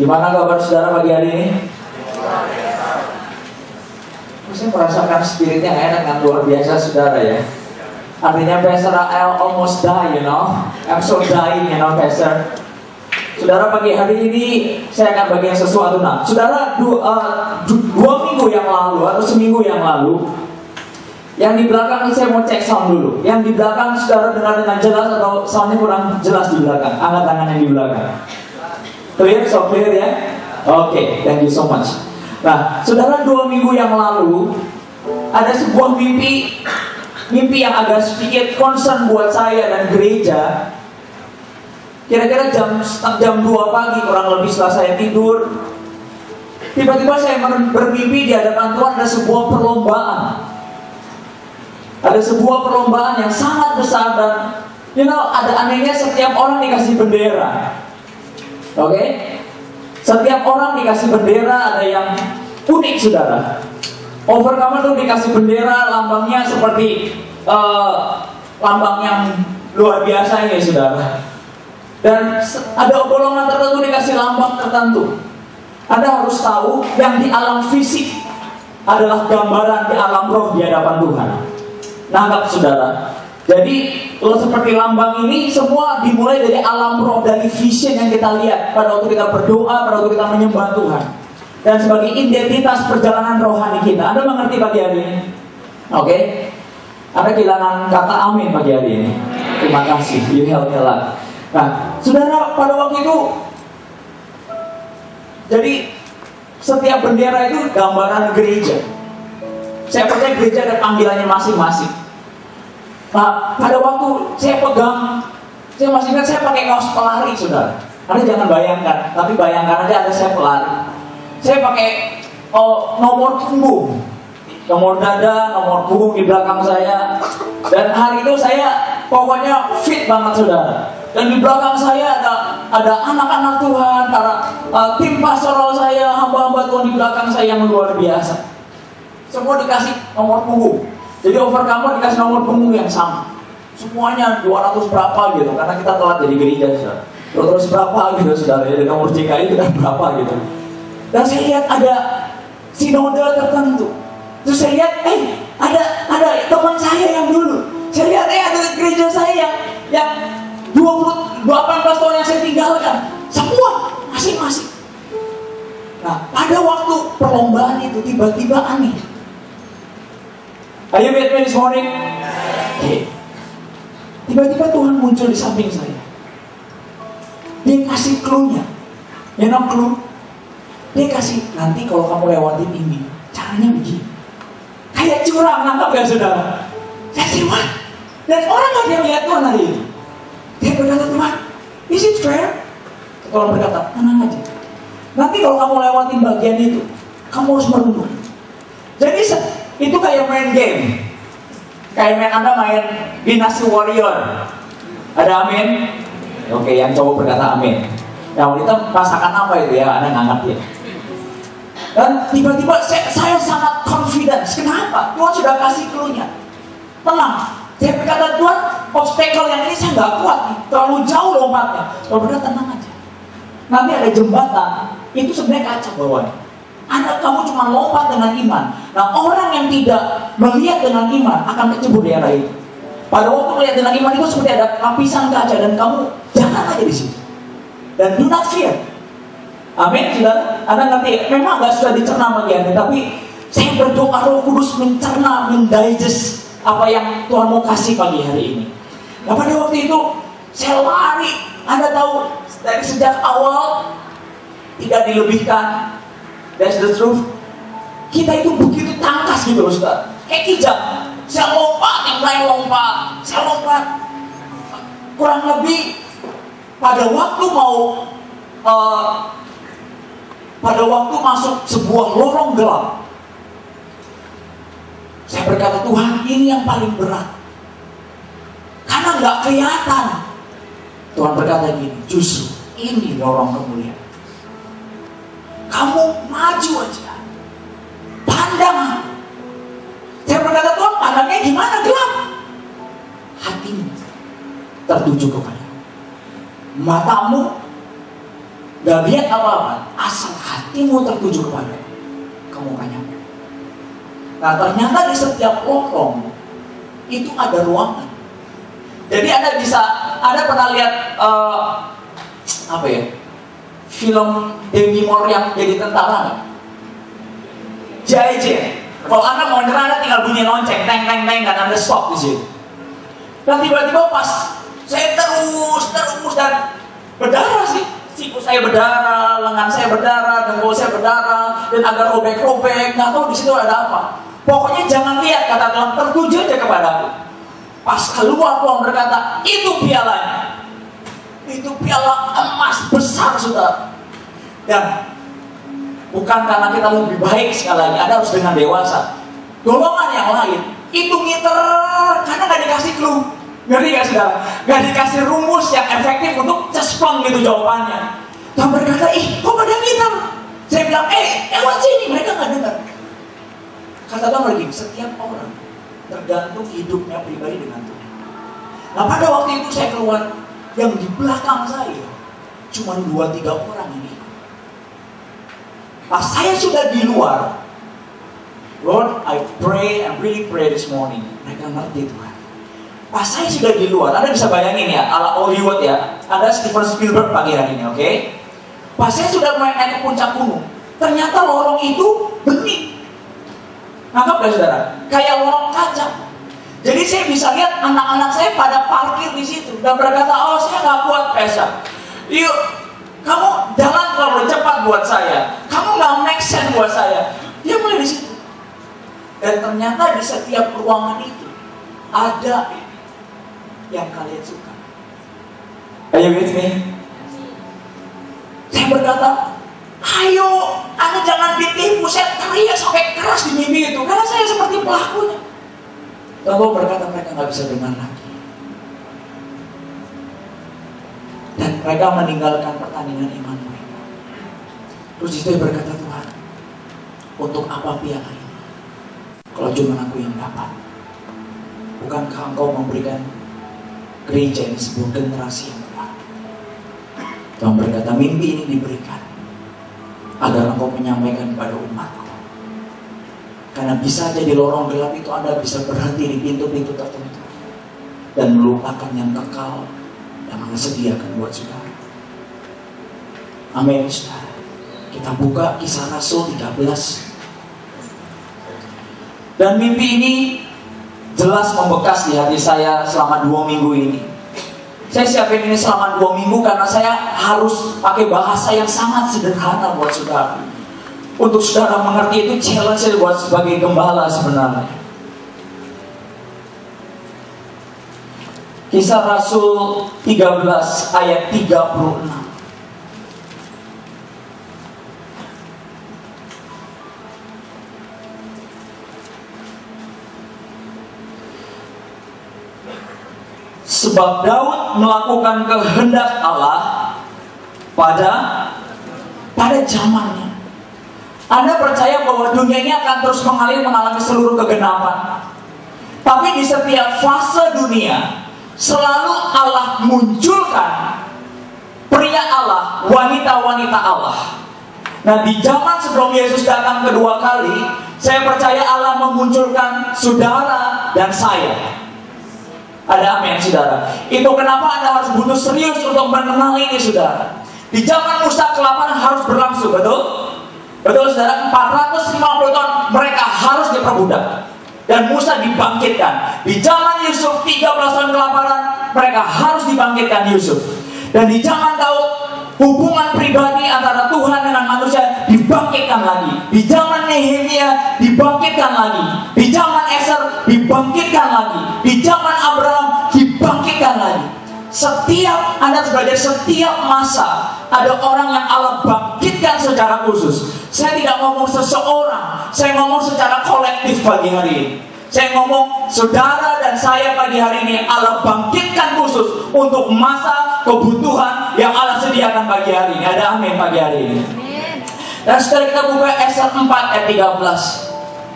Gimana kabar saudara pagi hari ini? Saya merasakan spiritnya enak dan luar biasa saudara ya. Artinya Pastor I almost die, you know. I'm so dying, you know, Pastor. Saudara pagi hari ini saya akan bagikan sesuatu. Nah, saudara dua minggu yang lalu atau seminggu yang lalu, yang di belakang saya mau cek sound dulu. Yang di belakang saudara dengar dengan jelas atau soundnya kurang jelas di belakang? Angkat tangan yang di belakang. Clear, so clear ya. Oke, thank you so much. Nah, saudara 2 minggu yang lalu ada sebuah mimpi yang agak sedikit concern buat saya dan gereja. Kira-kira jam 2 pagi kurang lebih setelah saya tidur, tiba-tiba saya bermimpi di hadapan Tuhan ada sebuah perlombaan. Ada sebuah perlombaan yang sangat besar dan ada anehnya setiap orang dikasih bendera. Oke? Setiap orang dikasih bendera, ada yang unik saudara. Overcomer tuh dikasih bendera, lambangnya seperti lambang yang luar biasa ya saudara. Dan ada golongan tertentu dikasih lambang tertentu. Anda harus tahu yang di alam fisik adalah gambaran di alam roh di hadapan Tuhan. Nangkap saudara. Jadi kalau seperti lambang ini semua dimulai dari alam roh, dari vision yang kita lihat pada waktu kita berdoa, pada waktu kita menyembah Tuhan. Dan sebagai identitas perjalanan rohani kita. Anda mengerti pagi hari ini? Oke? Anda kehilangan kata amin pagi hari ini. Terima kasih, you help me a lot. Nah, saudara pada waktu itu, jadi setiap bendera itu gambaran gereja. Saya percaya gereja ada panggilannya masing-masing. Nah, pada waktu saya pegang, saya masih ingat saya pakai kaos pelari saudara. Anda jangan bayangkan, tapi bayangkan aja ada saya pelari. Saya pakai nomor punggung, nomor dada, nomor punggung di belakang saya. Dan hari itu saya pokoknya fit banget saudara. Dan di belakang saya ada anak-anak Tuhan, para tim pastoral saya, hamba-hamba Tuhan di belakang saya yang luar biasa. Semua dikasih nomor punggung. Jadi overcomer dikasih nomor punggung yang sama. Semuanya 200 berapa gitu, karena kita telat jadi gereja saudara. 200 berapa gitu saudara, jadi nomor JKI kita berapa gitu. Dan saya lihat ada sinode tertentu. Terus saya lihat, ada teman saya yang dulu. Saya lihat, ada gereja saya yang 18 tahun yang saya tinggalkan. Semua masing-masing. Nah, pada waktu perlombaan itu tiba-tiba aneh. Are you with me this morning? Okay. Tiba-tiba Tuhan muncul di samping saya. Dia kasih clue-nya. You know clue? Dia kasih, nanti kalau kamu lewatin ini, caranya begini. Kayak curang, nangkap ya saudara? Saya siwan. Dan orang gak dia lihat Tuhan hari ini. Dia berkata, Tuhan, is it fair? Orang berkata, tenang aja. Nanti kalau kamu lewatin bagian itu, kamu harus merenung. Jadi itu kayak main game. Kayak Anda main Dynasty Warrior. Ada amin? Oke, yang cowok berkata amin. Yang wanita masakan apa itu ya? Anda nggak ngerti ya? Dan tiba-tiba saya sangat confidence. Kenapa? Tuhan sudah kasih clue-nya. Tenang. Saya berkata, Tuhan, obstacle yang ini saya nggak kuat nih. Terlalu jauh lompatnya. Tuhan berkata, tenang aja. Nanti ada jembatan. Itu sebenarnya kaca bawahnya. Kamu cuma lompat dengan iman. Nah, orang yang tidak melihat dengan iman akan kecebur di daerah itu. Pada waktu melihat dengan iman itu seperti ada lapisan kaca dan kamu jangan aja di situ. Dan do not fear. Amin, saudara. Anda ngerti? Memang nggak sudah dicerna bagiannya, tapi saya berdoa Roh Kudus mencerna, mendigest apa yang Tuhan mau kasih pagi hari ini. Nah, pada waktu itu saya lari. Anda tahu dari sejak awal tidak dilebihkan. That's the truth. Kita itu begitu tangkas gitu loh saudara. Kayak kijang. Saya lompat, yang lain lompat. Saya lompat. Kurang lebih pada waktu pada waktu masuk sebuah lorong gelap, saya berkata, Tuhan, ini yang paling berat. Karena nggak kelihatan. Tuhan berkata gini, justru ini lorong kemuliaan. Kamu maju aja. Pandang. Saya berkata, Tuhan, pandangnya gimana? Gelap. Hatimu tertuju kepada. Matamu Gak lihat apa-apa, asal hatimu tertuju kepada, kamu akan nyampe. Nah ternyata di setiap lorong itu ada ruangan. Jadi Anda pernah lihat apa ya, film Demi Moore yang jadi tentara nggak? JJ. Kalau Anda mau nyerang, Anda tinggal bunyi lonceng, teng teng teng, dan Anda stop di situ. Dan tiba-tiba pas saya terus dan berdarah sih. Siku saya berdarah, lengan saya berdarah, dengkul saya berdarah, dan agak robek-robek, nggak tahu di situ ada apa. Pokoknya jangan lihat, kata Tuhan, tertuju aja kepadaku. Pas keluar Tuhan berkata, itu pialanya. Itu piala emas besar, saudara. Dan bukan karena kita lebih baik, sekali lagi, Anda harus dengan dewasa. Golongan yang lain itu ngiter karena nggak dikasih clue. Ngerti gak saudara? Gak dikasih rumus yang efektif untuk cesplong gitu jawabannya. Tuhan berkata, kok pada ngiter? Saya bilang, lewat sini. Mereka gak dengar. Kata Tuhan begini, setiap orang tergantung hidupnya pribadi dengan Tuhan. Nah pada waktu itu saya keluar, yang di belakang saya cuma 2-3 orang ini. Pas saya sudah di luar, Lord, I really pray this morning. Mereka ngerti Tuhan. Pas saya sudah di luar, Anda bisa bayangin ya, ala Hollywood ya, ada Steven Spielberg pagi hari ini, oke? Pas saya sudah mulai naik ke puncak gunung, ternyata lorong itu bening. Nangkap gak saudara? Kayak lorong kaca. Jadi saya bisa lihat anak-anak saya pada parkir di situ dan berkata, saya nggak kuat Pesa. Yuk, kamu jalan terlalu cepat buat saya. Kamu nggak make sense buat saya. Dia mulai di situ. Dan ternyata di setiap ruangan itu ada yang kalian suka. Are you with me? Saya berkata, ayo, Anda jangan ditipu. Saya teriak sampai keras di mimpi itu, karena saya seperti pelakunya. Lalu berkata mereka nggak bisa dengar lagi. Dan mereka meninggalkan pertandingan iman mereka. Terus itu berkata, Tuhan, untuk apa piala ini? Kalau cuma aku yang dapat. Bukankah Engkau memberikan gereja ini sebuah generasi yang kuat? Tuhan berkata, mimpi ini diberikan agar Engkau menyampaikan kepada umatku. Karena bisa aja di lorong gelap itu Anda bisa berhenti di pintu-pintu tertentu dan melupakan yang kekal yang Allah sediakan buat saudara. Amin, saudara. Kita buka Kisah Rasul 13. Dan mimpi ini jelas membekas di hati saya selama 2 minggu ini. Saya siapin ini selama 2 minggu karena saya harus pakai bahasa yang sangat sederhana buat saudara. Untuk saudara mengerti itu challenge buat sebagai gembala sebenarnya. Kisah Rasul 13 ayat 36. Sebab Daud melakukan kehendak Allah pada zamannya. Anda percaya bahwa dunia ini akan terus mengalir mengalami seluruh kegenapan. Tapi di setiap fase dunia selalu Allah munculkan pria Allah, wanita-wanita Allah. Nah di zaman sebelum Yesus datang kedua kali, saya percaya Allah memunculkan saudara dan saya. Ada amin saudara. Itu kenapa Anda harus butuh serius untuk mengenal ini saudara. Di zaman Musa kelaparan harus berlangsung, betul? Betul saudara, 450 tahun mereka harus diperbudak. Dan Musa dibangkitkan. Di zaman Yusuf 13 tahun kelaparan, mereka harus dibangkitkan Yusuf. Dan di zaman Daud, hubungan pribadi antara Tuhan dengan manusia dibangkitkan lagi. Di zaman Nehemia dibangkitkan lagi. Di zaman Esther dibangkitkan lagi. Di zaman Abraham dibangkitkan lagi. Setiap Anda belajar, setiap masa ada orang yang Allah bangkitkan secara khusus. Saya tidak ngomong seseorang, saya ngomong secara kolektif pagi hari ini. Saya ngomong saudara dan saya pagi hari ini Allah bangkitkan khusus untuk masa kebutuhan yang Allah sediakan pagi hari ini. Ada amin pagi hari ini. Dan setelah kita buka Esther 4 ayat 13.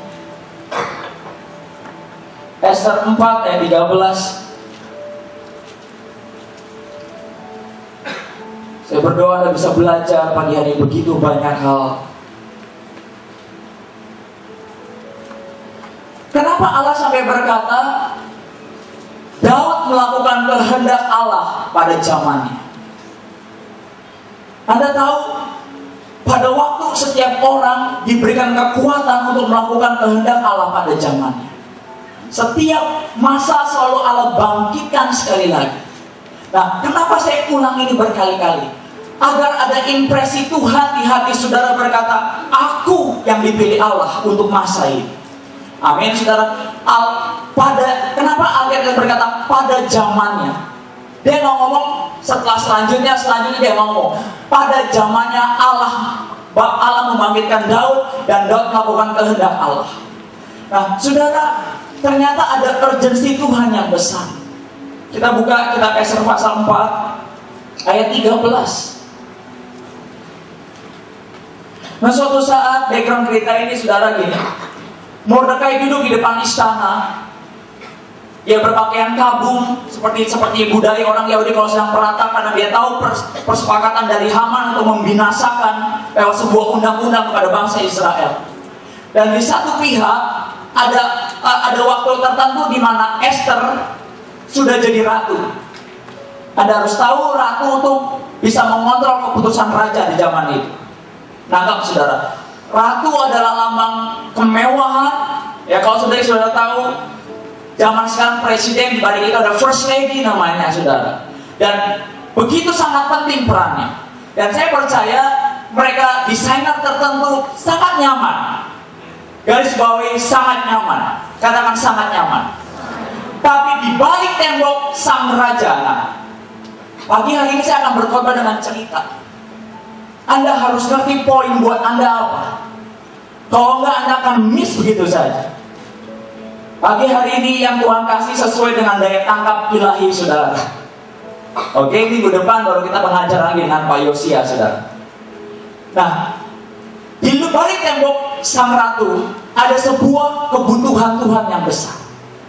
Esther 4 ayat 13. Saya berdoa Anda bisa belajar pagi hari begitu banyak hal. Kenapa Allah sampai berkata Daud melakukan kehendak Allah pada zamannya? Anda tahu, pada waktu setiap orang diberikan kekuatan untuk melakukan kehendak Allah pada zamannya. Setiap masa selalu Allah bangkitkan sekali lagi. Nah, kenapa saya ulang ini berkali-kali? Agar ada impresi Tuhan di hati saudara berkata, aku yang dipilih Allah untuk masa ini. Amin, saudara. Kenapa Alkitab berkata pada zamannya? Dia nggak ngomong selanjutnya dia ngomong pada zamannya Allah membangkitkan Daud dan Daud melakukan kehendak Allah. Nah, saudara, ternyata ada urgensi Tuhan yang besar. Kita buka kitab Esra pasal 4 ayat 13. Nah, suatu saat background cerita ini saudara gini. Mordekai duduk di depan istana. Dia berpakaian kabung seperti budaya orang Yahudi kalau sedang perantau, karena dia tahu persepakatan dari Haman untuk membinasakan lewat sebuah undang-undang kepada bangsa Israel. Dan di satu pihak ada waktu tertentu di mana Esther sudah jadi ratu. Anda harus tahu ratu untuk bisa mengontrol keputusan raja di zaman itu. Nangkap saudara, ratu adalah lambang kemewahan. Ya, kalau saudara tahu, zaman sekarang presiden dibanding itu ada first lady namanya, saudara. Dan begitu sangat penting perannya. Dan saya percaya mereka desainer tertentu sangat nyaman. Garis bawahi sangat nyaman. Katakan sangat nyaman. Tapi di balik tembok sang raja. Nah, pagi hari ini saya akan berkhotbah dengan cerita. Anda harus ngerti poin buat Anda apa. Kalau enggak, Anda akan miss begitu saja. Pagi hari ini yang Tuhan kasih sesuai dengan daya tangkap ilahi, saudara. Oke, minggu depan baru kita mengajar lagi dengan Pak Yosia, saudara. Nah, di balik tembok sang ratu ada sebuah kebutuhan Tuhan yang besar.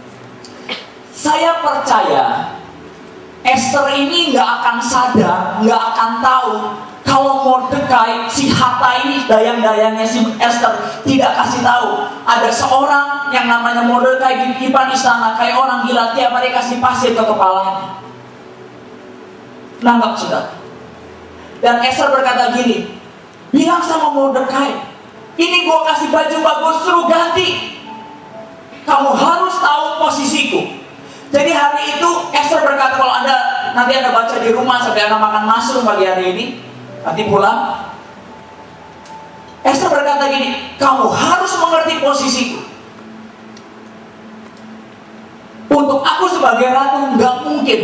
Saya percaya Esther ini nggak akan sadar, nggak akan tahu kalau Mordekai, si Hatta ini, dayang-dayangnya si Esther, tidak kasih tahu ada seorang yang namanya Mordekai di depan istana, kayak orang gila, tiap hari kasih pasir ke kepalanya. Nangkap sudah. Dan Esther berkata gini, bilang sama Mordekai, ini gue kasih baju bagus, suruh ganti. Kamu harus tahu posisiku. Jadi hari itu Esther berkata, kalau nanti Anda baca di rumah sampai Anda makan mushroom pagi hari ini, nanti pulang, Esther berkata gini, kamu harus mengerti posisiku. Untuk aku sebagai ratu nggak mungkin.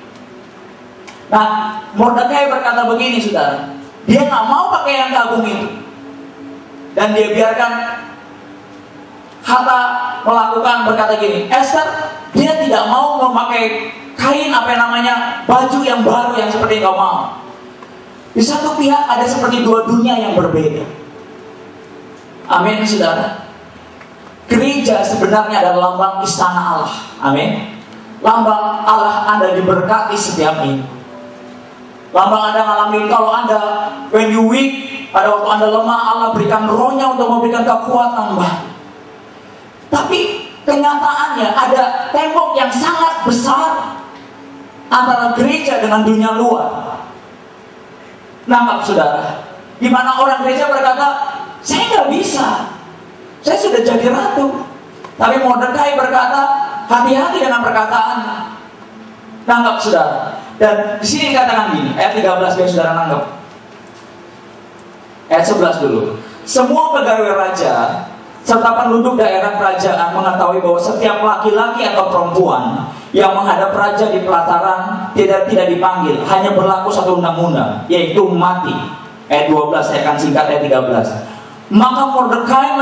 Nah, Mordekai berkata begini, saudara, dia nggak mau pakai yang kabung itu, dan dia biarkan Hatta melakukan, berkata gini, Esther, dia tidak mau memakai kain baju yang baru yang seperti kau mau. Di satu pihak ada seperti dua dunia yang berbeda. Amin, saudara. Gereja sebenarnya adalah lambang istana Allah. Amin. Lambang Allah Anda diberkati setiap minggu. Lambang Anda ngalamin kalau Anda, when you weak, pada waktu Anda lemah, Allah berikan rohnya untuk memberikan kekuatan baru. Tapi kenyataannya ada tembok yang sangat besar antara gereja dengan dunia luar. Nangkap saudara, di mana orang gereja berkata, saya nggak bisa, saya sudah jadi ratu. Tapi Mordekai berkata, hati-hati dengan perkataan. Nangkap saudara. Dan di sini dikatakan gini, ayat 13 biar saudara nangkap. Ayat 11 dulu. Semua pegawai raja serta penduduk daerah kerajaan mengetahui bahwa setiap laki-laki atau perempuan yang menghadap raja di pelataran tidak dipanggil, hanya berlaku satu undang-undang, yaitu mati. Ayat 12, saya akan singkat ayat 13. Maka Mordekai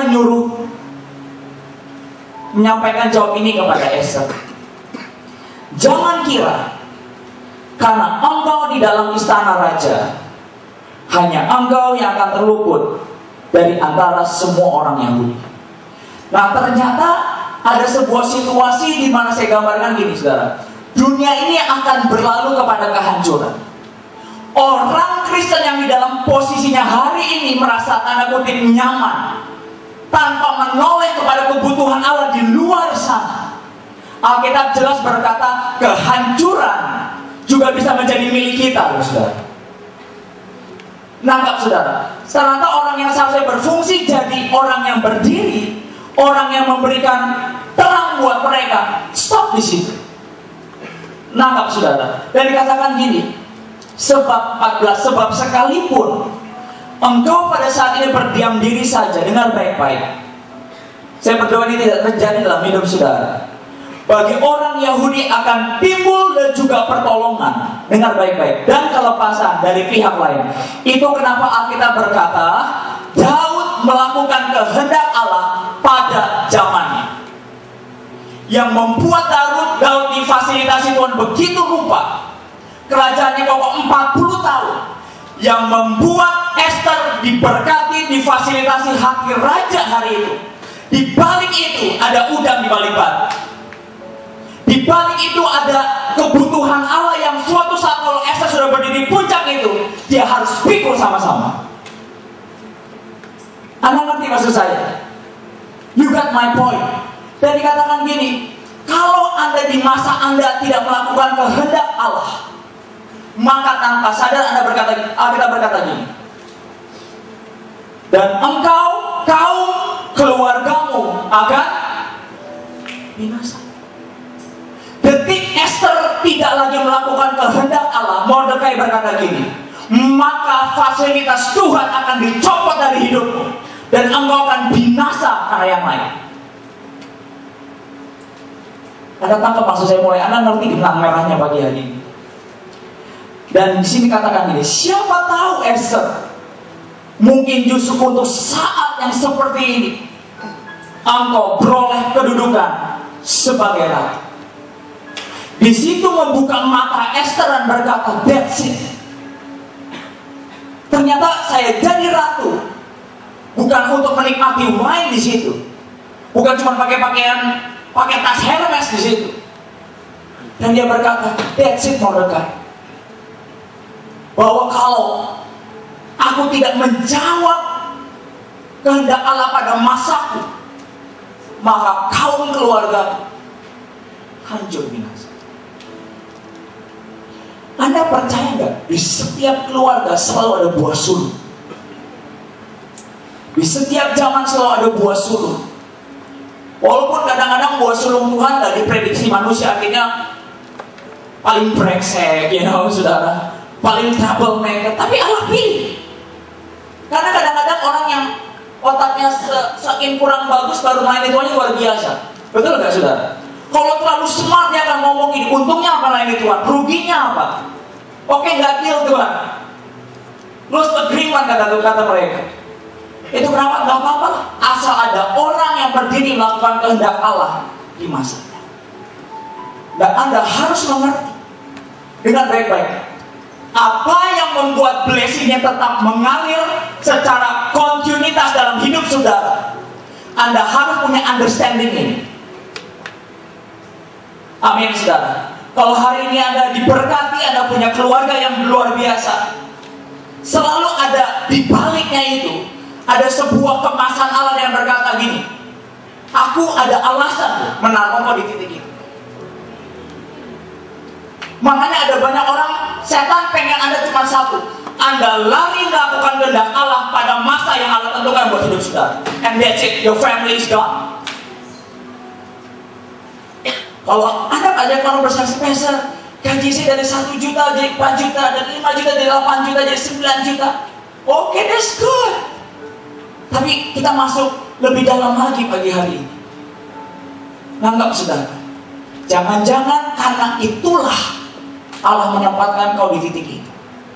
menyampaikan jawab ini kepada Esther. Jangan kira karena engkau di dalam istana raja, hanya engkau yang akan terluput dari antara semua orang Yahudi. Nah, ternyata ada sebuah situasi di mana saya gambarkan gini, saudara. Dunia ini akan berlalu kepada kehancuran. Orang Kristen yang di dalam posisinya hari ini merasa tanda kutip nyaman, tanpa menoleh kepada kebutuhan Allah di luar sana. Alkitab jelas berkata, kehancuran juga bisa menjadi milik kita, saudara. Nangkap saudara, ternyata orang yang seharusnya berfungsi jadi orang yang berdiri, orang yang memberikan terang buat mereka, stop di situ. Nangkap saudara. Dan dikatakan gini, sebab 14, sebab sekalipun engkau pada saat ini berdiam diri saja, dengar baik-baik. Saya berdoa ini tidak terjadi dalam hidup saudara. Bagi orang Yahudi akan timbul dan juga pertolongan, dengar baik-baik, dan kelepasan dari pihak lain. Itu kenapa Alkitab berkata, Daud melakukan kehendak Allah pada zamannya. Yang membuat Daud difasilitasi Tuhan begitu rupa. Kerajaannya kokoh 40 tahun. Yang membuat Esther diberkati, difasilitasi hati raja hari itu. Di balik itu ada udang di balik batu. Di balik itu ada kebutuhan Allah yang suatu saat kalau Esther sudah berdiri di puncak itu, dia harus pikul sama-sama. Anda ngerti maksud saya? You got my point. Dan dikatakan gini, kalau Anda di masa Anda tidak melakukan kehendak Allah, maka tanpa sadar Anda kita berkata gini, dan engkau, kaum keluargamu akan binasa. Detik Esther tidak lagi melakukan kehendak Allah, Mordekai berkata gini, maka fasilitas Tuhan akan dicopot dari hidupmu, dan engkau akan binasa karena yang lain. Anda tangkap maksud saya mulai, Anda ngerti benang merahnya pagi hari ini. Dan di sini katakan gini, siapa tahu Esther, mungkin justru untuk saat yang seperti ini, engkau beroleh kedudukan sebagai ratu. Di situ membuka mata Esther dan berkata, that's it. Ternyata saya jadi ratu, bukan untuk menikmati wine di situ, bukan cuma pakai tas Hermes di situ. Dan dia berkata, that's it Mordekai. Bahwa kalau aku tidak menjawab kehendak Allah pada masaku, maka kaum keluarga hancur binasa. Anda percaya nggak? Di setiap keluarga selalu ada buah sulung. Di setiap zaman selalu ada buah sulung. Walaupun kadang-kadang buah sulung Tuhan nggak diprediksi manusia, akhirnya paling brengsek, saudara, paling troublemaker, tapi Allah pilih. Karena kadang-kadang orang yang otaknya saking kurang bagus baru main itu aja luar biasa. Betul nggak saudara? Kalau terlalu smart dia akan ngomong ini, untungnya apa lain Tuhan, ruginya apa? Oke, nggak deal Tuhan, lost agreement kata mereka. Itu kenapa? Nggak apa-apa, asal ada orang yang berdiri melakukan kehendak Allah di masanya. Dan Anda harus mengerti dengan baik-baik apa yang membuat blessingnya tetap mengalir secara kontinuitas dalam hidup saudara. Anda harus punya understanding ini. Amin saudara. Kalau hari ini Anda diberkati, Anda punya keluarga yang luar biasa, selalu ada di baliknya itu ada sebuah kemasan Allah yang berkata gini, aku ada alasan menaruh kau di titik itu. Makanya ada banyak orang, setan pengen Anda cuma satu, Anda lari melakukan kehendak Allah pada masa yang Allah tentukan buat hidup saudara, and that's it, your family is gone. Kalau Anda ajak orang bersaksi, Pastor, gaji saya dari 1 juta jadi 4 juta, dari 5 juta jadi 8 juta jadi 9 juta. Oke, that's good. Tapi kita masuk lebih dalam lagi pagi hari ini. Nanggap saudara, jangan-jangan karena itulah Allah menempatkan kau di titik itu.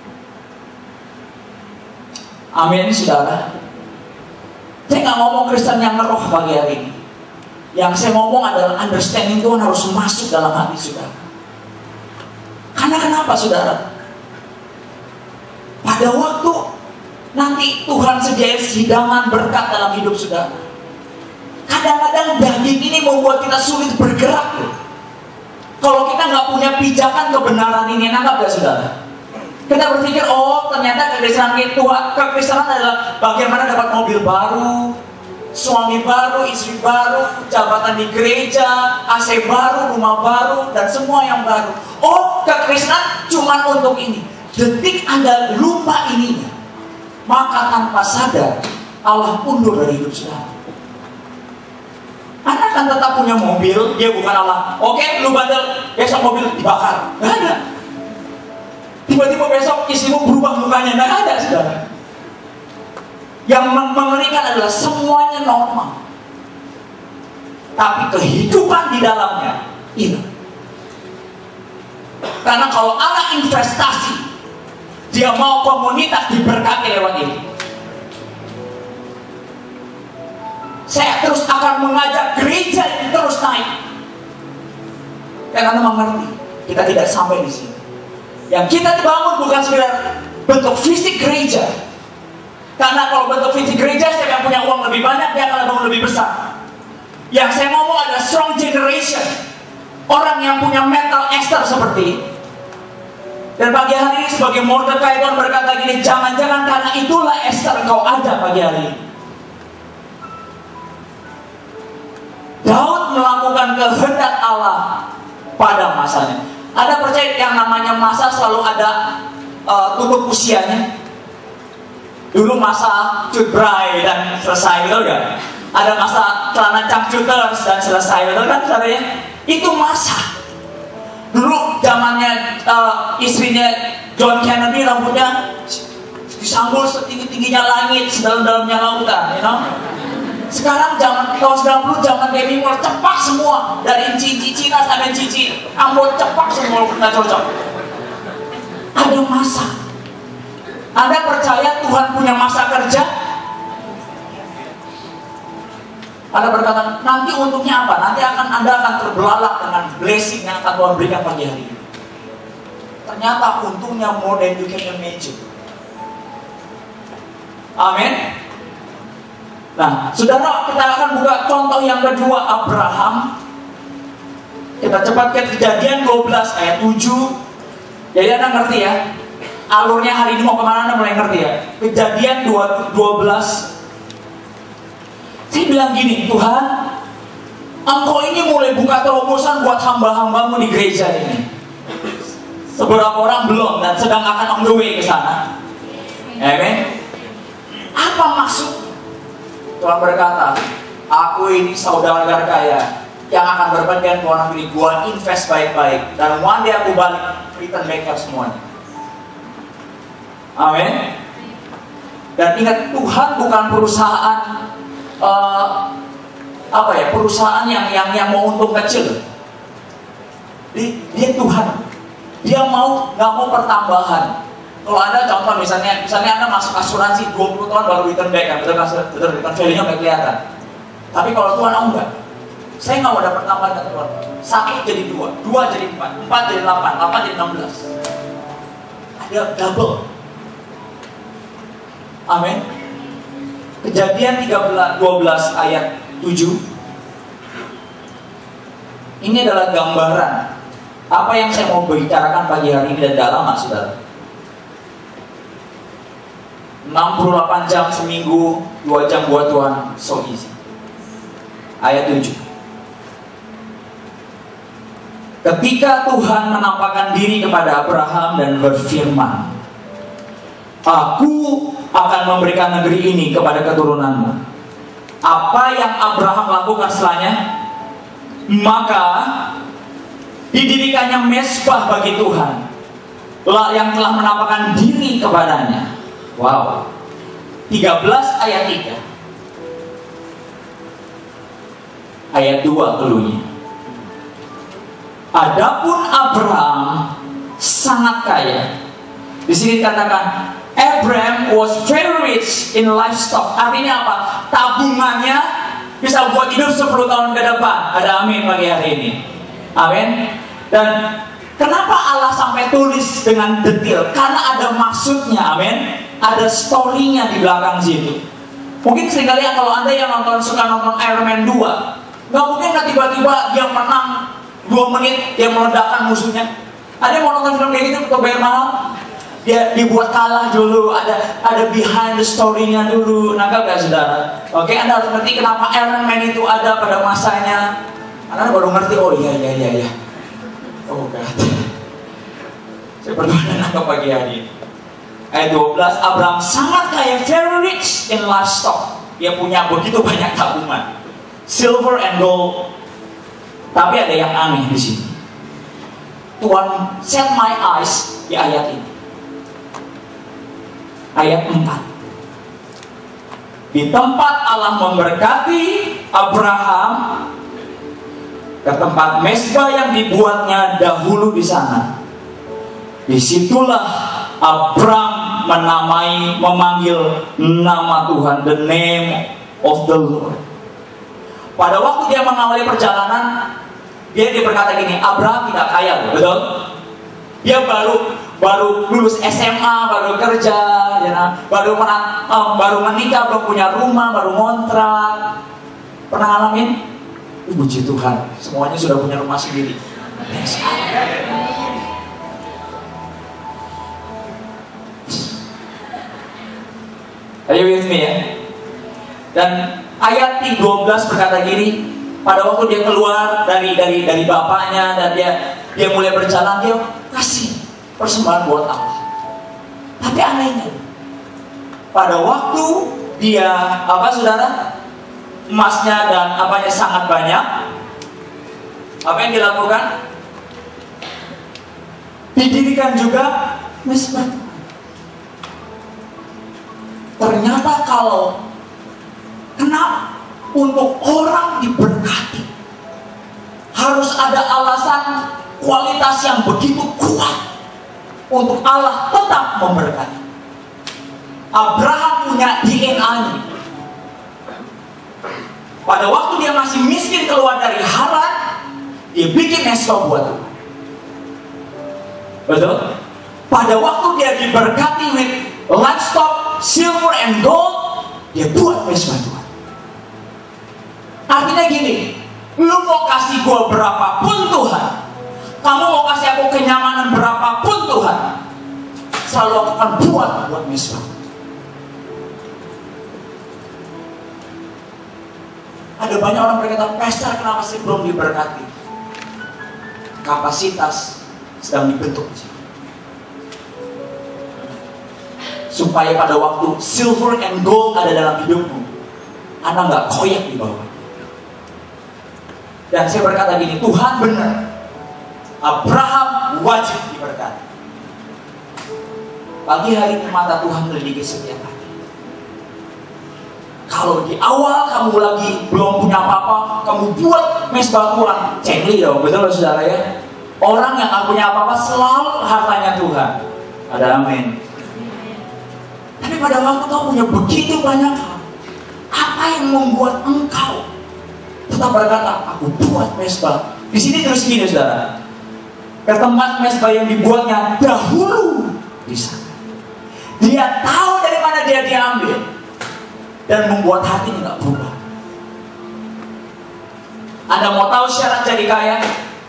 Amin saudara. Saya nggak ngomong Kristen yang ngeroh pagi hari ini. Yang saya ngomong adalah understanding Tuhan harus masuk dalam hati saudara. Karena kenapa saudara? Pada waktu nanti Tuhan sediain hidangan berkat dalam hidup saudara, kadang-kadang daging ini membuat kita sulit bergerak. Kalau kita nggak punya pijakan kebenaran ini, nangkap gak saudara? Kita berpikir, oh ternyata kekristenan adalah bagaimana dapat mobil baru, suami baru, istri baru, jabatan di gereja, AC baru, rumah baru, dan semua yang baru. Oh, kekristenan cuma untuk ini. Detik Anda lupa ininya, maka tanpa sadar Allah undur dari hidup saudara. Anda akan tetap punya mobil, dia bukan Allah. Oke, lu bandel, besok mobil dibakar. Nggak ada. Tiba-tiba besok istrimu berubah mukanya. Nggak ada, saudara. Yang mengerikan adalah semuanya normal, tapi kehidupan di dalamnya hilang. Karena kalau Allah investasi, dia mau komunitas diberkati lewat itu. Saya terus akan mengajak gereja ini terus naik. Dan Anda mengerti, kita tidak sampai di sini. Yang kita bangun bukan sekedar bentuk fisik gereja. Karena kalau bentuk fisik gereja, saya yang punya uang lebih banyak, dia akan bangun lebih besar. Yang saya ngomong adalah strong generation. Orang yang punya mental Esther seperti ini. Dan pagi hari ini sebagai Mordekai, Tuhan berkata gini, jangan-jangan karena itulah Esther kau ada pagi hari ini. Daud melakukan kehendak Allah pada masanya. Ada percaya yang namanya masa selalu ada tutup usianya. Dulu masa cutbray dan selesai, betul gak? Ada masa celana cangcuters dan selesai, betul kan saudara? Itu masa. Dulu zamannya istrinya John Kennedy, rambutnya disanggul setinggi-tingginya langit, sedalam-dalamnya lautan, you know? Sekarang zaman tahun 90, zaman Demi Moore, cepak semua. Dari cici Cina sampai cici Ambon, cepak semua, nggak cocok. Ada masa. Anda percaya Tuhan punya masa kerja? Anda berkata, nanti untuknya apa? Nanti Anda akan terbelalak dengan blessing yang akan Tuhan berikan pagi hari ini. Ternyata untungnya more than you can imagine. Amin. Nah, saudara, kita akan buka contoh yang kedua, Abraham. Kita cepat ke Kejadian 12 ayat 7. Jadi Anda ngerti ya, alurnya hari ini mau kemana, Anda mulai ngerti ya. Kejadian 12. Saya bilang gini, Tuhan, Engkau ini mulai buka terobosan buat hamba-hambamu di gereja ini. Seberapa orang belum dan sedang akan on the way ke sana. Amen. Apa maksud? Tuhan berkata, aku ini saudara kaya yang akan berbagi ke orang ini. Gua invest baik-baik dan one day aku balik return back semuanya. Amin. Dan ingat, Tuhan bukan perusahaan perusahaan yang mau untung kecil. Dia Tuhan. Dia nggak mau pertambahan. Kalau Anda contoh misalnya Anda masuk asuransi 20 tahun baru return back kan, betul return value-nya nggak kelihatan. Tapi kalau Tuhan enggak, saya nggak mau dapat tambahan kata Tuhan. 1 jadi 2, 2 jadi 4, 4 jadi 8, 8 jadi 16. Ada double. Amin. Kejadian 12 ayat 7. Ini adalah gambaran apa yang saya mau bicarakan pagi hari ini dan dalam saudara. 68 jam seminggu, 2 jam buat Tuhan, so easy. Ayat 7. Ketika Tuhan menampakkan diri kepada Abraham dan berfirman, aku akan memberikan negeri ini kepada keturunanmu. Apa yang Abraham lakukan setelahnya? Maka didirikannya mezbah bagi Tuhan yang telah menampakkan diri kepadanya. Wow. 13 ayat 3. Ayat 2 keluarnya. Adapun Abraham sangat kaya. Di sini dikatakan Abraham was very rich in livestock. Artinya apa? Tabungannya bisa buat hidup 10 tahun ke depan. Ada amin pagi hari ini. Amin. Dan kenapa Allah sampai tulis dengan detail? Karena ada maksudnya, amin. Ada story-nya di belakang situ. Mungkin seringkali kalau Anda yang suka nonton Iron Man 2, nggak mungkin tiba-tiba dia menang 2 menit, dia meledakkan musuhnya. Ada yang mau nonton film kayak gitu atau bayar mahal? dia dibuat kalah dulu, ada behind the story-nya dulu. Nangkap gak saudara? Oke, Anda harus ngerti kenapa Iron Man itu ada pada masanya. Anda baru ngerti, oh iya. Oh God. Saya berdoa dan nangkap pagi hari ini. Ayat 12, Abraham sangat kaya, very rich in livestock. Dia punya begitu banyak tabungan, silver and gold. Tapi ada yang aneh di sini. Tuhan set my eyes di ayat ini. Ayat 4. Di tempat Allah memberkati Abraham ke tempat mezbah yang dibuatnya dahulu di sana. Disitulah Abraham memanggil nama Tuhan, the name of the Lord. Pada waktu dia mengawali perjalanan, dia berkata gini, Abraham tidak kaya, betul? Dia baru lulus SMA, baru kerja, ya, baru menikah, belum punya rumah, baru ngontrak. Pernah ngalamin? Puji Tuhan, semuanya sudah punya rumah sendiri. Yes. Are you with me ya? Dan ayat 12 berkata gini, pada waktu dia keluar dari bapaknya dan dia mulai berjalan, dia kasih persembahan buat Allah. Tapi anehnya, pada waktu dia saudara, emasnya dan apanya sangat banyak, apa yang dilakukan? Didirikan juga mezbah. Ternyata kenapa untuk orang diberkati harus ada alasan kualitas yang begitu kuat untuk Allah tetap memberkati. Abraham punya DNA-nya. Pada waktu dia masih miskin keluar dari Haran, dia bikin mezbah buat Tuhan. Betul? Pada waktu dia diberkati with livestock, silver and gold, dia buat mezbah Tuhan. Artinya gini, lu mau kasih gua berapapun Tuhan, kamu mau kasih aku kenyamanan berapapun Tuhan, selalu aku akan buat mezbah. Ada banyak orang berkata, pastor kenapa sih belum diberkati? Kapasitas sedang dibentuk di sini. Supaya pada waktu silver and gold ada dalam hidupmu, Anda nggak koyak di bawah. Dan saya berkata gini, Tuhan benar, Abraham wajib diberkati. Pagi hari ini mata Tuhan melidiki setiap hari. Kalau di awal kamu lagi belum punya apa-apa, kamu buat mezbah Tuhan, cengli dong, betul saudara ya? Orang yang gak punya apa-apa selalu hartanya Tuhan. Ada amin. Tapi pada waktu kau punya begitu banyak hal, apa yang membuat engkau tetap berkata, aku buat mezbah? Di sini terus gini saudara, ke tempat mezbah yang dibuatnya dahulu di sana. Dia tahu dari mana dia diambil dan membuat hatinya nggak berubah. Anda mau tahu syarat jadi kaya?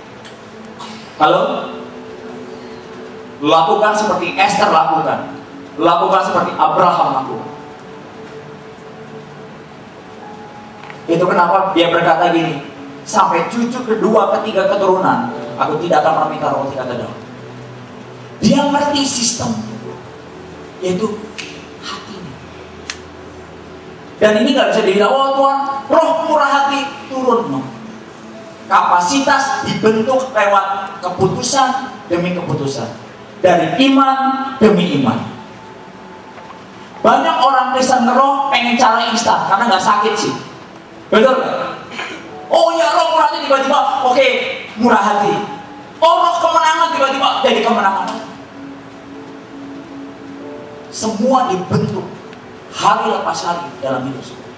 Halo? Lakukan seperti Esther lakukan. Lakukan seperti Abraham lakukan. Itu kenapa dia berkata gini, sampai cucu kedua, ketiga keturunan, aku tidak akan pernah minta roti, kata Daud. Dia ngerti sistem, yaitu hatinya. Dan ini gak bisa dibilang, oh Tuhan, roh murah hati turun. No. Kapasitas dibentuk lewat keputusan demi keputusan, dari iman demi iman. Banyak orang Kristen roh pengen cara instan karena gak sakit sih. Betul? Oh ya, roh murah hati tiba-tiba oke, murah hati. Oh, roh kemenangan tiba-tiba jadi kemenangan. Semua dibentuk hari lepas hari dalam hidup kita.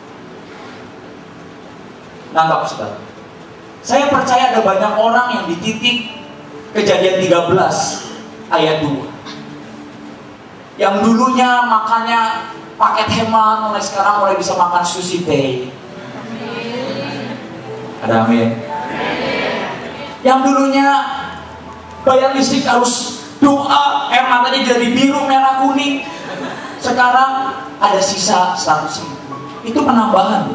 Nanggap saudara. Saya percaya ada banyak orang yang di titik Kejadian 13 ayat 2. Yang dulunya makannya paket hemat, mulai sekarang mulai bisa makan sushi teh. Ada amin. Yang dulunya bayar listrik harus doa, air matanya jadi biru, merah, kuning. Sekarang ada sisa 100.000. Itu penambahan.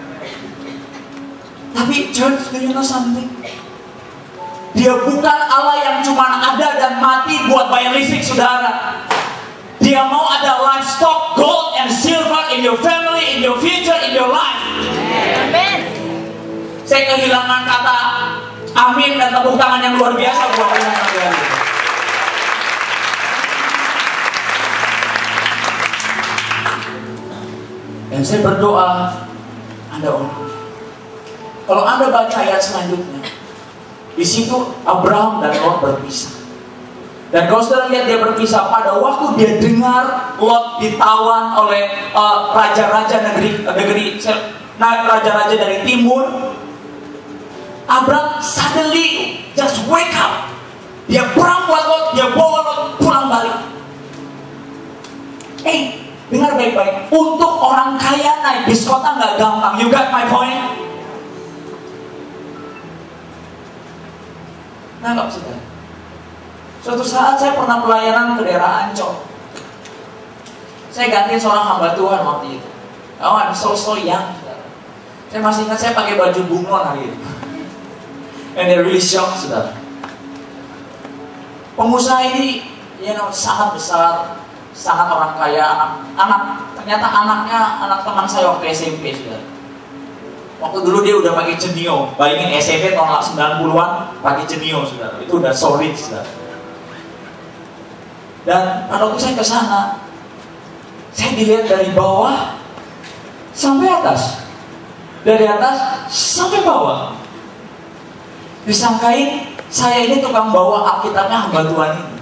Tapi church, do you know something? Dia bukan Allah yang cuma ada dan mati buat bayar listrik, saudara. Dia mau ada livestock, gold and silver in your family, in your future, in your life. Amen. Saya kehilangan kata amin dan tepuk tangan yang luar biasa buat kalian. Dan saya berdoa, Anda orang. Kalau Anda baca ayat selanjutnya, di situ Abraham dan Lot berpisah. Dan kalau saudara lihat dia berpisah, pada waktu dia dengar Lot ditawan oleh raja-raja raja-raja dari timur, Abraham suddenly just wake up. Dia perang buat Lot, dia bawa Lot pulang balik. Dengar baik-baik. Untuk orang kaya naik bis kota nggak gampang. You got my point? Nggak saudara. Suatu saat saya pernah pelayanan ke daerah Ancol. Saya ganti seorang hamba Tuhan waktu itu. Oh, I'm so young. Saya masih ingat saya pakai baju bunglon hari itu. And they really shocked, saudara. Pengusaha ini, sangat besar, sangat orang kaya, ternyata anaknya anak teman saya waktu SMP, saudara. Waktu dulu dia udah pakai Genio. Bayangin SMP tahun 90-an pakai Genio, saudara. Itu udah solid, saudara. Dan pada waktu saya ke sana, saya dilihat dari bawah sampai atas, dari atas sampai bawah. Disangkain saya ini tukang bawa Alkitabnya hamba Tuhan ini.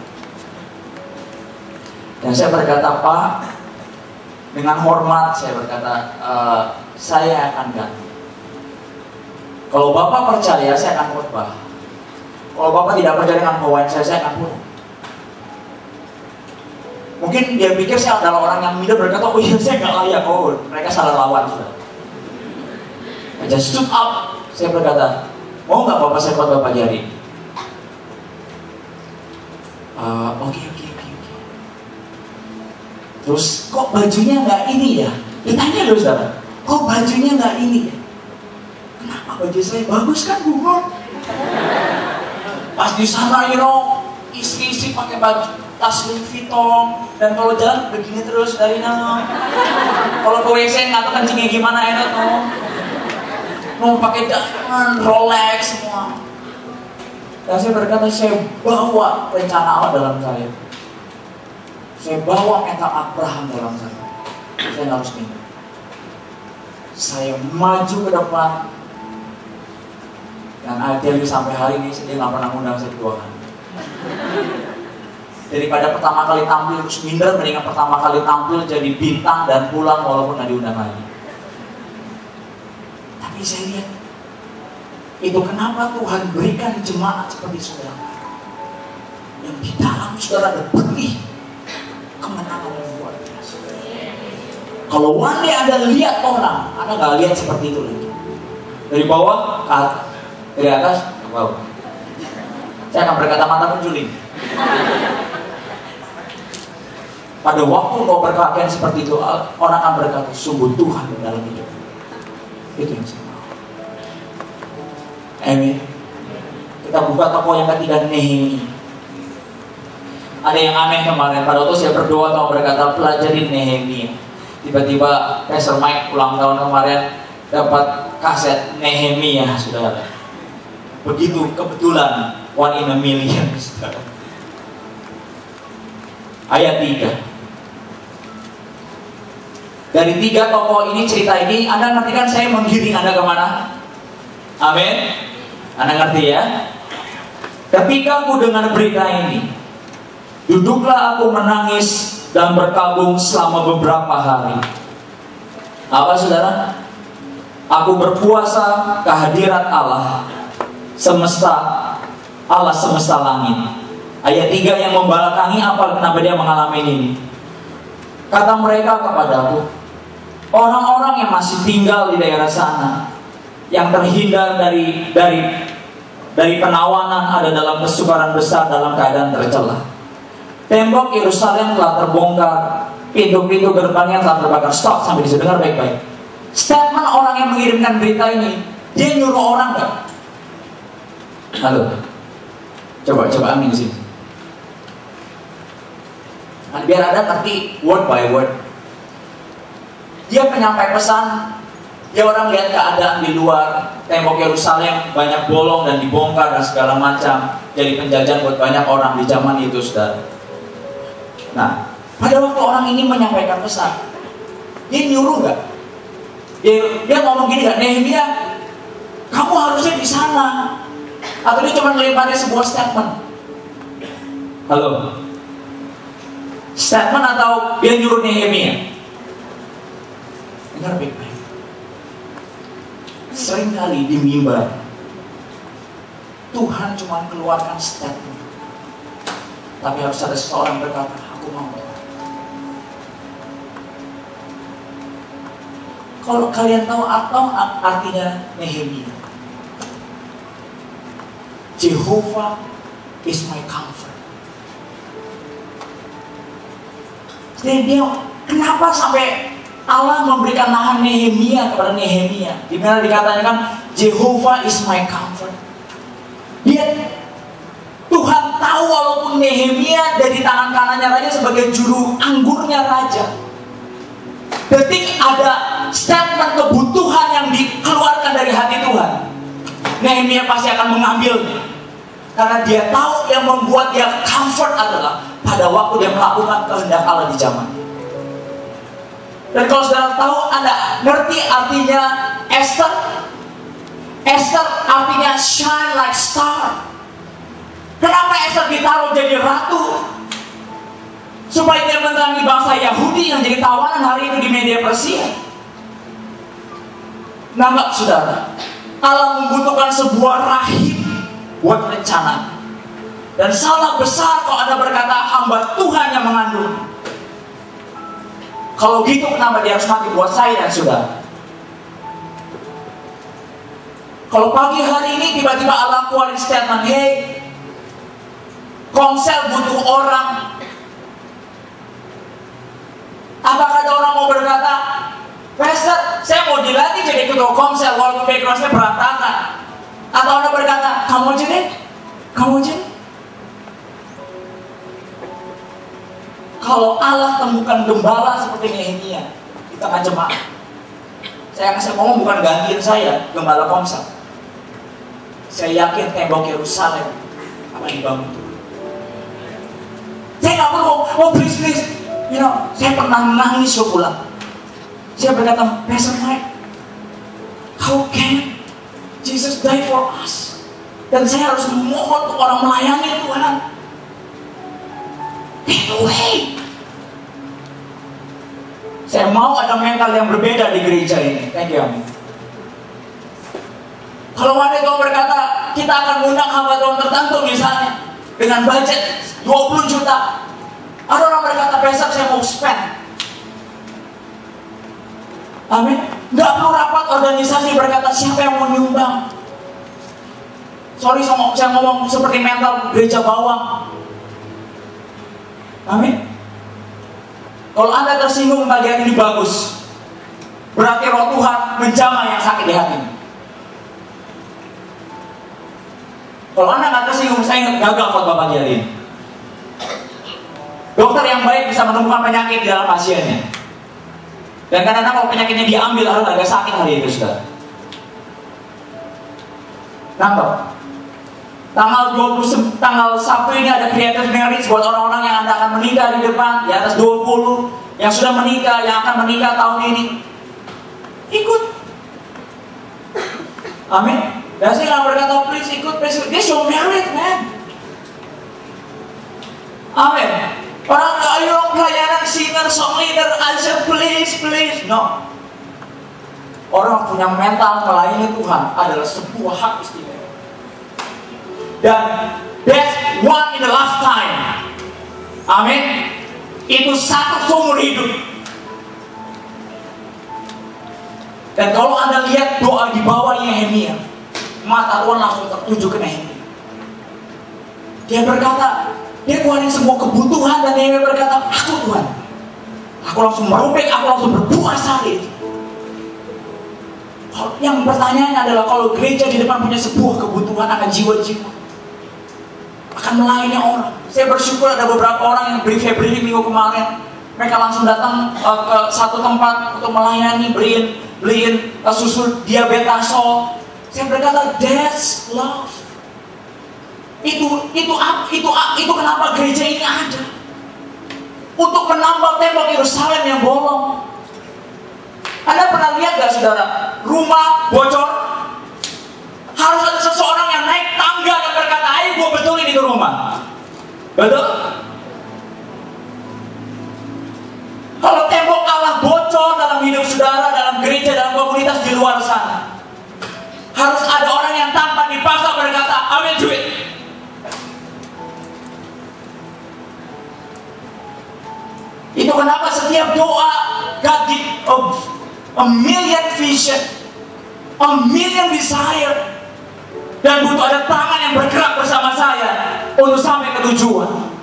Dan saya berkata, Pak, dengan hormat saya berkata, saya akan ganti. Kalau Bapak percaya, saya akan khotbah. Kalau Bapak tidak percaya dengan bawaan saya akan pulang. Mungkin dia pikir saya adalah orang yang minder, berkata, oh iya saya nggak layak. Oh, mereka salah lawan, sudah. I just stood up. Saya berkata, mau nggak Bapak saya khotbah pagi hari ini? Oke. Terus kok bajunya nggak ini ya? Ditanya loh, saudara. Kok bajunya nggak ini ya? Kenapa baju saya bagus kan, bunga? Pas di sana, isi pakai baju tas Louis Vuitton, dan kalau jalan begini terus dari nang. Kalau ke WC nggak tahu kencingnya gimana, enak tuh. Mau pakai diamond, Rolex semua. Dan saya berkata, saya bawa rencana Allah dalam saya. Saya bawa mental Abraham dalam saya. Saya harus minta. Saya maju ke depan. Dan akhirnya sampai hari ini saya nggak pernah ngundang saya kedua kali. Daripada pertama kali tampil terus minder, mendingan pertama kali tampil jadi bintang dan pulang walaupun nggak diundang lagi. Tapi saya lihat, itu kenapa Tuhan berikan jemaat seperti saudara, yang di dalam saudara ada benih kemenangan yang luar biasa. Kalau one day Anda lihat orang, Anda nggak lihat seperti itu lagi. Dari bawah ke atas, dari atas ke bawah. Saya akan berkata mata menjuling. Pada waktu kau berpakaian seperti itu, orang akan berkata, sungguh Tuhan di dalam hidup. Itu yang saya mau. Amin. Kita buka toko yang ketiga, Nehemia. Ada yang aneh kemarin, pada waktu saya berdoa atau berkata, pelajarin Nehemia. Tiba-tiba Pastor Mike ulang tahun kemarin dapat kaset Nehemia, saudara. Begitu kebetulan, 1 in a million, saudara. Ayat 3. Dari 3 tokoh ini, cerita ini, Anda ngerti kan saya menggiring Anda kemana? Amin. Anda ngerti ya? Ketika aku dengar berita ini, duduklah aku menangis dan berkabung selama beberapa hari. Apa saudara? Aku berpuasa kehadirat Allah semesta, Allah semesta langit. Ayat 3 yang membelakangi apa, kenapa dia mengalami ini? Kata mereka kepadaku, orang-orang yang masih tinggal di daerah sana, yang terhindar dari penawanan, ada dalam kesukaran besar, dalam keadaan tercela. tembok Yerusalem telah terbongkar, pintu-pintu gerbangnya telah terbakar. Stop sampai di situ, dengar baik-baik. Statement orang yang mengirimkan berita ini, dia nyuruh orang nggak? Halo, coba amin di sini. Nah, biar ada ngerti word by word. Dia penyampai pesan. Dia orang lihat keadaan di luar, tembok Yerusalem banyak bolong dan dibongkar dan segala macam, jadi penjajahan buat banyak orang di zaman itu, saudara. Nah, pada waktu orang ini menyampaikan pesan, dia nyuruh nggak? Dia ngomong gini nggak, Nehemia, kamu harusnya di sana. Atau dia cuma ngelemparin sebuah statement? Halo, statement atau dia nyuruh Nehemia? Dengar baik-baik. Seringkali di mimbar Tuhan cuma keluarkan statement, tapi harus ada seseorang berkata, aku mau. Kalau kalian tahu apa artinya Nehemia, Jehovah is my comfort. Jadi dia, kenapa sampai Allah memberikan lahan Nehemia kepada Nehemia? Di mana dikatakan kan, Jehovah is my comfort. Tuhan tahu walaupun Nehemia dari tangan kanannya raja sebagai juru anggurnya raja, detik ada statement kebutuhan yang dikeluarkan dari hati Tuhan, Nehemia pasti akan mengambilnya. Karena dia tahu yang membuat dia comfort adalah pada waktu dia melakukan kehendak Allah di zaman. Dan kalau saudara tahu, Anda ngerti artinya Esther? Esther artinya shine like star. Kenapa Esther ditaruh jadi ratu? Supaya dia menerangi bangsa Yahudi yang jadi tawanan hari itu di media Persia. Nampak saudara, Allah membutuhkan sebuah rahim buat rencana. Dan salah besar kalau Anda berkata hamba Tuhan yang mengandung. Kalau gitu kenapa dia harus mati buat saya dan saudara? Kalau pagi hari ini tiba-tiba Allah keluarin statement, hey, Komsel butuh orang. Apakah ada orang mau berkata, Pastor, saya mau dilatih jadi ketua Komsel walaupun background saya berantakan? Atau Anda berkata, kamu aja deh, kamu aja deh. Kalau Allah temukan gembala seperti Nehemia di tengah jemaat, saya ngomong bukan gantiin saya, gembala Komsel. Saya yakin tembok Yerusalem akan dibangun. Saya nggak perlu, oh please, saya pernah nangis pulang. Saya berkata, Pastor Mike, how can Jesus die for us? Dan saya harus memohon untuk orang melayani Tuhan. Anyway, saya mau ada mental yang berbeda di gereja ini. Thank you, amin. Kalau ada yang berkata, kita akan mengundang hamba Tuhan tertentu misalnya, dengan budget 20 juta. Ada orang berkata, besok saya mau spend. Amin. Gak perlu rapat organisasi berkata, siapa yang mau nyumbang. Sorry, saya ngomong seperti mental gereja bawang. Amin. Kalau Anda tersinggung bagian ini bagus, berarti roh Tuhan menjamah yang sakit di hatinya. Kalau Anda nggak tersinggung, saya gagal khotbah pagi hari ini. Dokter yang baik bisa menemukan penyakit di dalam pasiennya. Dan kadang-kadang kalau penyakitnya diambil, harus agak sakit hari itu, saudara. Nangkep? Tanggal Sabtu ini ada creative marriage buat orang-orang yang Anda akan menikah di depan, di atas 20, yang sudah menikah, yang akan menikah tahun ini. Ikut. Amin. Dan saya nggak berkata, please ikut. This your marriage, man. Amin. Orang ayo pelayanan singer, song leader, I said please. No. Orang punya mental melayani Tuhan adalah sebuah hak istimewa. Dan that's one in the lifetime. Amin. Itu satu seumur hidup. Dan kalau Anda lihat doa di bawah Nehemia, mata Tuhan langsung tertuju ke Nehemia. Dia berkata, Dia keluarin semua kebutuhan dan Nehemia berkata, aku Tuhan, aku langsung merobek, aku langsung berbuah sari. Yang pertanyaannya adalah, kalau gereja di depan punya sebuah kebutuhan akan jiwa-jiwa, akan melayani orang. Saya bersyukur ada beberapa orang yang brief minggu kemarin, mereka langsung datang ke satu tempat untuk melayani, beliin susu diabetasol. Saya berkata, that's love. Itu kenapa gereja ini ada, untuk menambal tembok Yerusalem yang bolong. Anda pernah lihat gak saudara, rumah bocor, harus ada seseorang yang naik tangga dan berkata, ayo gue betulin itu rumah. Betul? Kalau tembok Allah bocor dalam hidup saudara, dalam gereja, dalam komunitas di luar sana, harus ada orang yang tampak di pasar berkata, ambil duit. Itu kenapa setiap doa, God give a million vision, a million desire, dan butuh ada tangan yang bergerak bersama saya untuk sampai ke tujuan.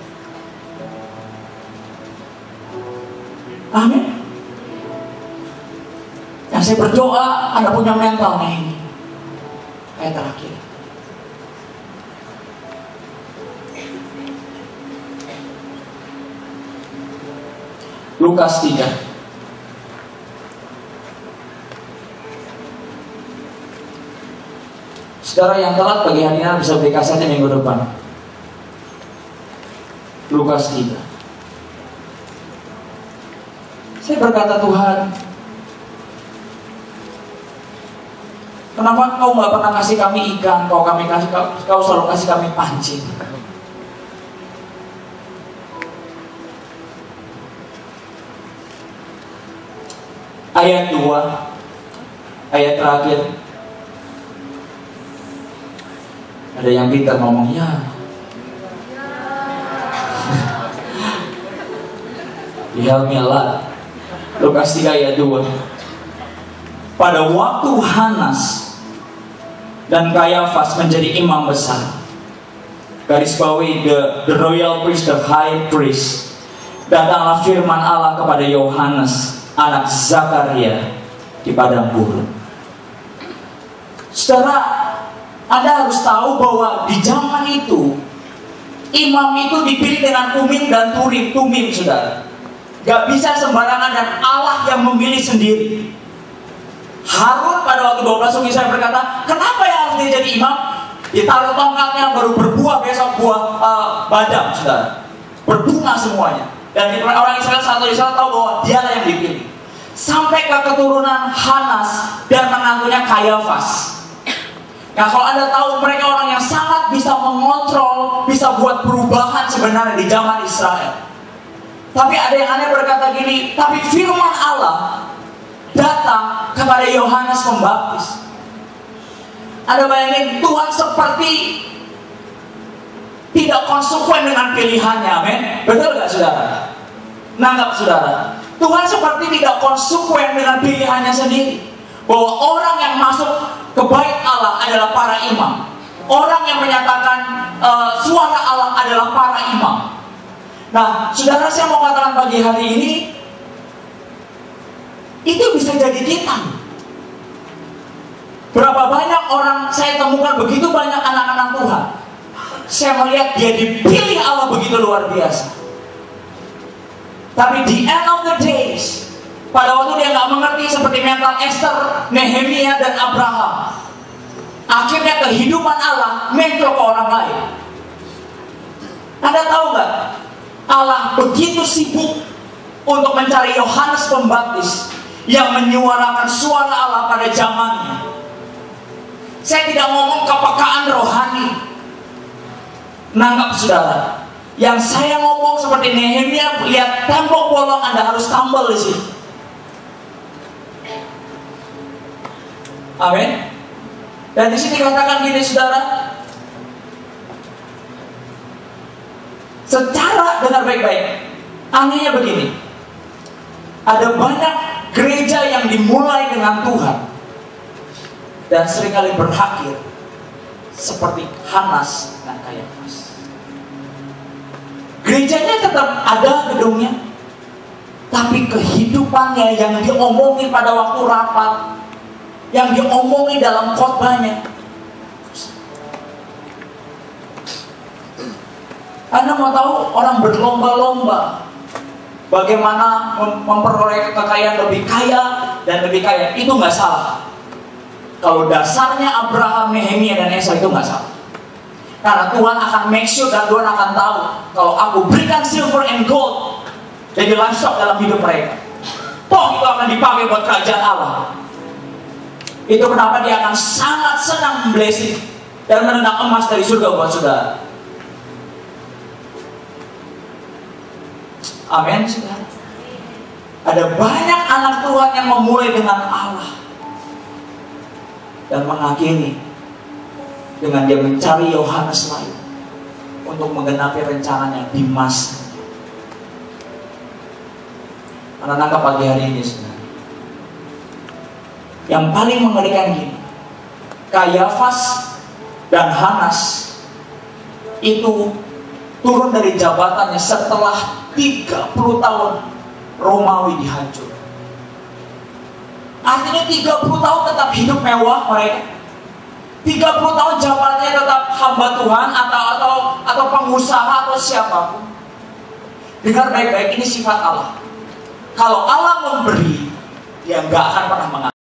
Amin. Yang saya berdoa, Anda punya mentalnya ini. Ayat terakhir. Lukas 3. Saudara yang telat pagi hari ini bisa beli kasetnya minggu depan. Lukas 3. Saya berkata, Tuhan, kenapa Kau nggak pernah kasih kami ikan? Kau selalu kasih kami pancing. Ayat 2, ayat terakhir. Ada yang pintar ngomong, ya. Help me a lot. Lukas 3 ayat 2. Pada waktu Hanas dan Kayafas menjadi imam besar, garis bawahi the royal priest, the high priest, datanglah firman Allah kepada Yohanes, anak Zakaria, di padang gurun. Saudara, Anda harus tahu bahwa di zaman itu, imam itu dipilih dengan umim dan tumim, saudara. Gak bisa sembarangan, dan Allah yang memilih sendiri. Harun pada waktu 12 sungi saya berkata, kenapa yang harus dia jadi imam? Ditaruh tongkatnya, baru berbuah besok buah badam, saudara. Berbunga semuanya. Dan orang Israel, satu Israel tahu bahwa dialah yang dipilih. Sampai ke keturunan Hanas dan menantunya Kayafas. Nah, kalau Anda tahu, mereka orang yang sangat bisa mengontrol, bisa buat perubahan sebenarnya di zaman Israel. Tapi ada yang aneh berkata gini, tapi firman Allah datang kepada Yohanes Pembaptis. Anda bayangin, Tuhan seperti tidak konsekuen dengan pilihannya, amin? Betul gak saudara? Nanggap saudara, Tuhan seperti tidak konsekuen dengan pilihannya sendiri. Bahwa orang yang masuk ke bait Allah adalah para imam. Orang yang menyatakan suara Allah adalah para imam. Nah, saudara, saya mau katakan pagi hari ini, itu bisa jadi kita. Berapa banyak orang saya temukan, begitu banyak anak-anak Tuhan, saya melihat dia dipilih Allah begitu luar biasa. Tapi di end of the days, pada waktu dia nggak mengerti seperti mental Esther, Nehemia, dan Abraham, akhirnya kehidupan Allah mentor ke orang lain. Anda tahu nggak? Allah begitu sibuk untuk mencari Yohanes Pembaptis yang menyuarakan suara Allah pada zamannya. Saya tidak ngomong kepekaan rohani. Nanggap saudara, yang saya ngomong seperti Nehemia, lihat tembok bolong, Anda harus tambal di sini. Amin. Dan di sini katakan gini saudara, secara dengar baik-baik, anehnya begini, ada banyak gereja yang dimulai dengan Tuhan dan seringkali berakhir seperti Hanas dan Kayafas. Gerejanya tetap ada gedungnya, tapi kehidupannya yang diomongin pada waktu rapat, yang diomongin dalam khotbahnya. Anda mau tahu, orang berlomba-lomba bagaimana memperoleh kekayaan lebih kaya dan lebih kaya. Itu nggak salah. Kalau dasarnya Abraham, Nehemia, dan Esra itu nggak salah. Karena Tuhan akan make sure dan Tuhan akan tahu kalau aku berikan silver and gold jadi livestock dalam hidup mereka, toh itu akan dipakai buat kerajaan Allah. Itu kenapa dia akan sangat senang blessing dan menendang emas dari surga buat saudara. Amin, saudara. Ada banyak anak Tuhan yang memulai dengan Allah dan mengakhiri dengan dia mencari Yohanes lain untuk menggenapi rencananya di masa. Karena nangkap pagi hari ini, saudara, yang paling mengerikan gini, Kayafas dan Hanas itu turun dari jabatannya setelah 30 tahun Romawi dihancurkan. Artinya 30 tahun tetap hidup mewah mereka. 30 tahun jabatannya tetap hamba Tuhan atau pengusaha atau siapapun. Dengar baik-baik, ini sifat Allah. Kalau Allah memberi, dia nggak akan pernah mengambil.